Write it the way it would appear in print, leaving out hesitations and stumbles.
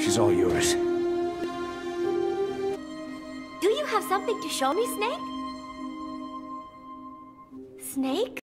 She's all yours. Do you have something to show me, Snake? Snake?